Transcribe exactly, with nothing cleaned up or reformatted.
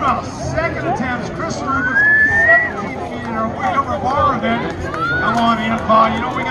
about second attempts. Crystal Rubens seventeen feet in her way over bar then. Come on, Enumclaw. You know we